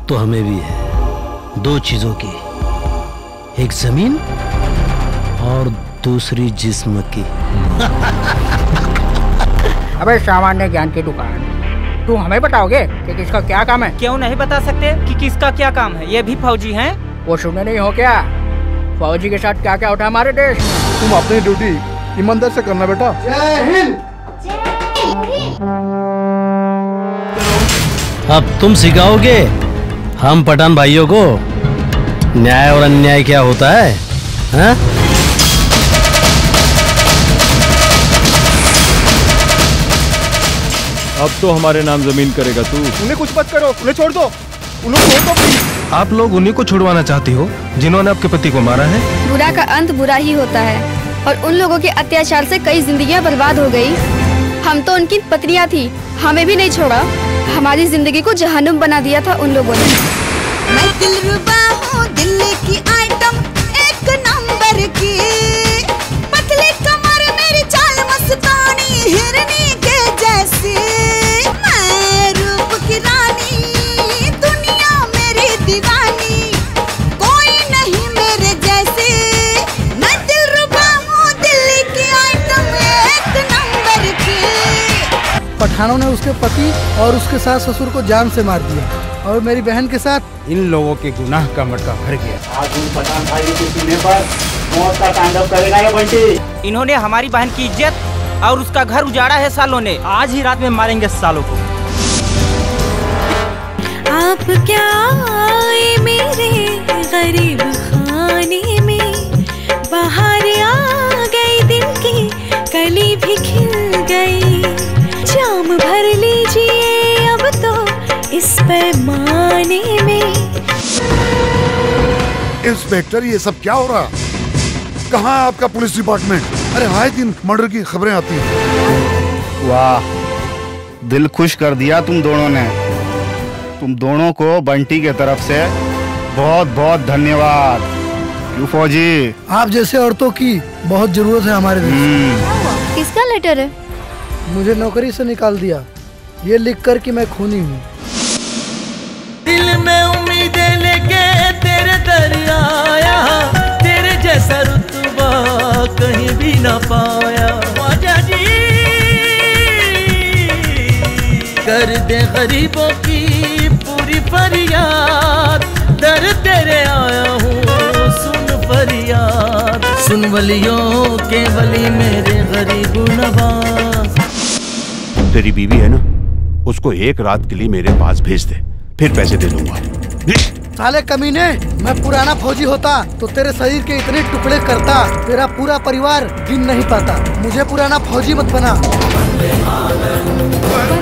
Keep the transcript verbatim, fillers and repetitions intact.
तो हमें भी है, दो चीजों की, एक जमीन और दूसरी जिस्म की। अबे सामान्य ज्ञान की दुकान, तू हमें बताओगे कि किसका क्या काम है? क्यों नहीं बता सकते कि किसका क्या काम है? ये भी फौजी हैं। वो सुने नहीं हो क्या? फौजी के साथ क्या क्या होता है हमारे देश में? तुम अपनी ड्यूटी ईमानदार से करना बेटा। जय हिंद। अब तुम सिखाओगे हम पठान भाइयों को न्याय और अन्याय क्या होता है, हाँ? अब तो हमारे नाम जमीन करेगा तू। उन्हें कुछ मत करो, उन्हें छोड़ दो, उन्हें छोड़ दो प्लीज। आप लोग उन्हीं को छुड़वाना चाहती हो जिन्होंने आपके पति को मारा है? बुरा का अंत बुरा ही होता है और उन लोगों के अत्याचार से कई जिंदगियां बर्बाद हो गई। हम तो उनकी पत्नियां थी, हमें भी नहीं छोड़ा, हमारी जिंदगी को जहन्नुम बना दिया था उन लोगों ने। मैं दिलरुबा हूँ, दिल्ली की आइटम एक नंबर की, पतली कमर मेरी चाल मस्तानी हिरनी के जैसी, मैं रूप की रानी दुनिया मेरी दीवानी, कोई नहीं मेरे जैसी, मैं दिलरुबा हूँ, दिल्ली की आइटम एक नंबर की। पठानों ने उसके पति और उसके सास ससुर को जान से मार दिया और मेरी बहन के साथ इन लोगों के गुनाह का मटका भर गया। आज उन पठान भाई के सीने पर मौत का तांडव करेगा ये बंटी। इन्होंने हमारी बहन की इज्जत और उसका घर उजाड़ा है सालों ने, आज ही रात में मारेंगे सालों को। आप क्या आए मेरे गरीब खाने में, बाहर आ गई दिन की कली भी खिल गई, जाम भर लीजिए अब तो इस पैमाने में। इंस्पेक्टर ये सब क्या हो रहा? कहाँ है आपका पुलिस डिपार्टमेंट? अरे आए दिन मर्डर की खबरें आती हैं। वाह, दिल खुश कर दिया तुम दोनों ने। तुम दोनों को बंटी के तरफ से बहुत बहुत धन्यवाद। क्यों फौजी? आप जैसे औरतों की बहुत जरूरत है हमारे देश में। किसका लेटर है? मुझे नौकरी से निकाल दिया, ये लिख कर कि मैं खूनी हूँ। दिल में उम्मीदें लेके तेरे दर आया, तेरे जैसा रुतबा कहीं भी ना पाया। ख्वाजा जी कर दे गरीबों की पूरी फरियाद, दर तेरे आया हूँ सुन फरियाद, सुन वलियों के वली मेरे गरीब नवाज। तेरी बीवी है ना, उसको एक रात के लिए मेरे पास भेज दे, फिर पैसे दे दूंगा। साले कमीने, मैं पुराना फौजी होता तो तेरे शरीर के इतने टुकड़े करता तेरा पूरा परिवार गिन नहीं पाता। मुझे पुराना फौजी मत बना।